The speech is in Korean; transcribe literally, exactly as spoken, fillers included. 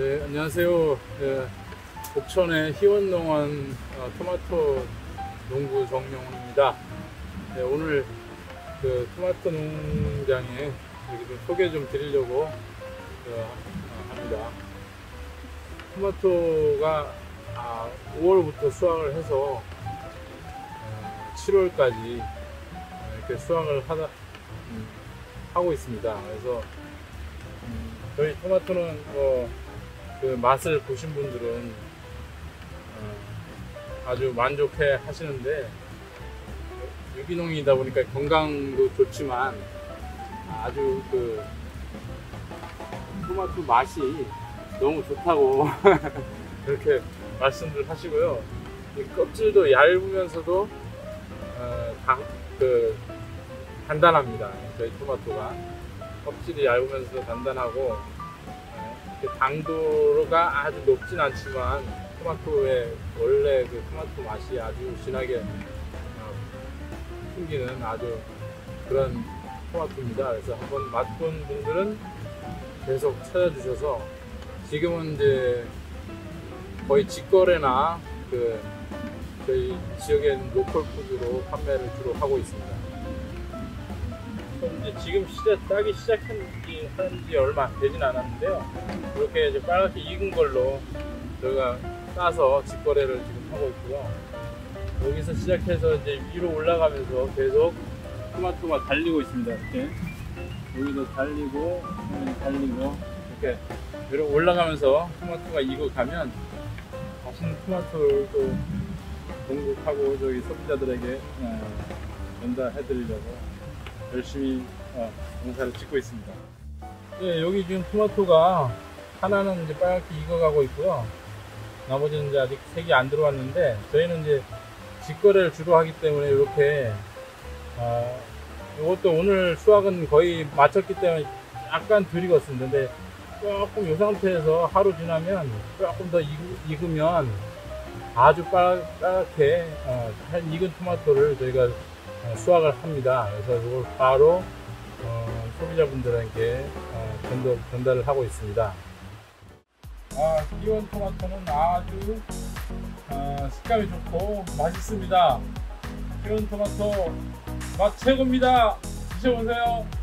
네, 안녕하세요. 네, 옥천의 희원농원 어, 토마토 농부 정영훈입니다. 네, 오늘 그 토마토 농장에 여기 좀 소개 좀 드리려고 어, 합니다. 토마토가 아, 오월부터 수확을 해서 어, 칠월까지 이렇게 수확을 하다, 음, 하고 있습니다. 그래서 음, 저희 토마토는 뭐 그 맛을 보신 분들은 어, 아주 만족해 하시는데, 유기농이다 보니까 건강도 좋지만 아주 그 토마토 맛이 너무 좋다고 그렇게 말씀들 하시고요. 이 껍질도 얇으면서도 어, 다, 그 단단합니다. 저희 토마토가 껍질이 얇으면서도 단단하고, 당도가 아주 높진 않지만 토마토의 원래 그 토마토 맛이 아주 진하게 풍기는 아주 그런 토마토입니다. 그래서 한번 맛본 분들은 계속 찾아주셔서 지금은 이제 거의 직거래나 그 저희 지역에 있는 로컬 푸드로 판매를 주로 하고 있습니다. 이제 지금 시작, 따기 시작한 지, 한 지 얼마 되진 않았는데요. 이렇게 이제 빨갛게 익은 걸로 저희가 따서 직거래를 지금 하고 있고요. 여기서 시작해서 이제 위로 올라가면서 계속 토마토가 달리고 있습니다. 이렇게 여기도 달리고, 여기 달리고, 이렇게 위로 올라가면서 토마토가 익어가면 맛있는 토마토를 또 공급하고 저희 소비자들에게 전달해 드리려고 열심히 어, 농사를 짓고 있습니다. 네, 여기 지금 토마토가 하나는 이제 빨갛게 익어가고 있고요. 나머지는 이제 아직 색이 안 들어왔는데, 저희는 이제 직거래를 주로 하기 때문에 이렇게 어, 이것도 오늘 수확은 거의 마쳤기 때문에 약간 덜 익었습니다. 근데 조금 이 상태에서 하루 지나면 조금 더 익으면 아주 빨갛게 어, 한 익은 토마토를 저희가 수확을 합니다. 그래서 이걸 바로 어, 소비자분들에게 어, 전달, 전달을 하고 있습니다. 아, 희원 토마토는 아주 어, 식감이 좋고 맛있습니다. 희원 토마토 맛 최고입니다. 드셔보세요.